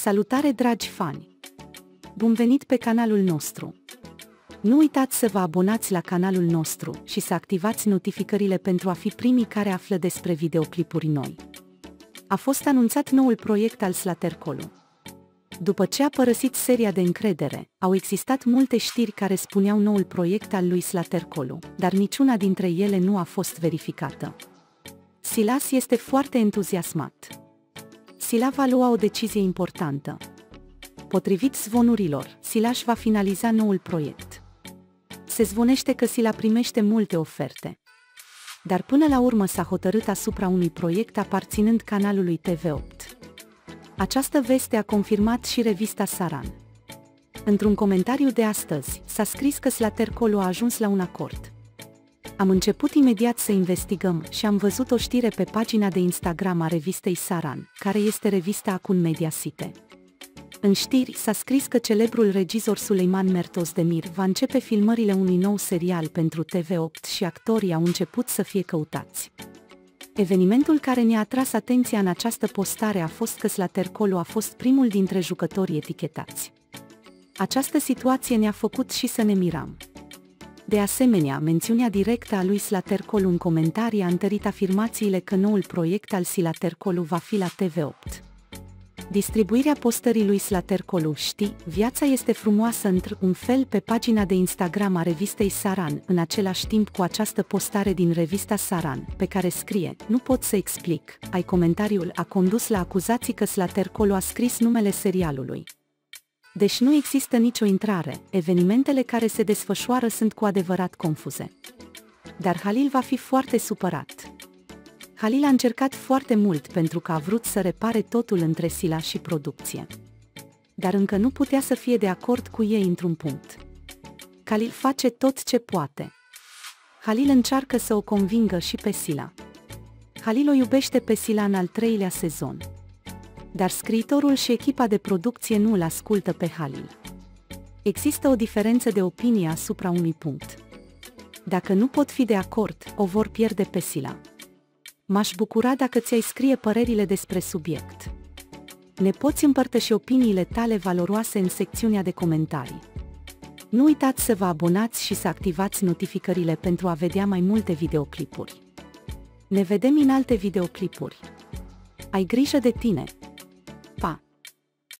Salutare dragi fani! Bun venit pe canalul nostru! Nu uitați să vă abonați la canalul nostru și să activați notificările pentru a fi primii care află despre videoclipuri noi. A fost anunțat noul proiect al Slatercolu. După ce a părăsit seria de încredere, au existat multe știri care spuneau noul proiect al lui Slatercolu, dar niciuna dintre ele nu a fost verificată. Silas este foarte entuziasmat. Sila va lua o decizie importantă. Potrivit zvonurilor, Silas va finaliza noul proiect. Se zvonește că Sila primește multe oferte. Dar până la urmă s-a hotărât asupra unui proiect aparținând canalului TV8. Această veste a confirmat și revista Saran. Într-un comentariu de astăzi, s-a scris că Slatercolu a ajuns la un acord. Am început imediat să investigăm și am văzut o știre pe pagina de Instagram a revistei Saran, care este revista Acun Media Site. În știri s-a scris că celebrul regizor Suleiman Mertozdemir va începe filmările unui nou serial pentru TV8 și actorii au început să fie căutați. Evenimentul care ne-a atras atenția în această postare a fost că Slatercolu a fost primul dintre jucătorii etichetați. Această situație ne-a făcut și să ne mirăm. De asemenea, mențiunea directă a lui Slatercolu în comentarii a întărit afirmațiile că noul proiect al Slatercolu va fi la TV8. Distribuirea postării lui Slatercolu, știi, viața este frumoasă într-un fel pe pagina de Instagram a revistei Saran, în același timp cu această postare din revista Saran, pe care scrie, nu pot să explic, comentariul a condus la acuzații că Slatercolu a scris numele serialului. Deci nu există nicio intrare, evenimentele care se desfășoară sunt cu adevărat confuze. Dar Halil va fi foarte supărat. Halil a încercat foarte mult pentru că a vrut să repare totul între Sila și producție. Dar încă nu putea să fie de acord cu ei într-un punct. Halil face tot ce poate. Halil încearcă să o convingă și pe Sila. Halil o iubește pe Sila în al 3-lea sezon. Dar scriitorul și echipa de producție nu îl ascultă pe Halil. Există o diferență de opinie asupra unui punct. Dacă nu pot fi de acord, o vor pierde pe Sila. M-aș bucura dacă ți-ai scrie părerile despre subiect. Ne poți împărtăși opiniile tale valoroase în secțiunea de comentarii. Nu uitați să vă abonați și să activați notificările pentru a vedea mai multe videoclipuri. Ne vedem în alte videoclipuri. Ai grijă de tine!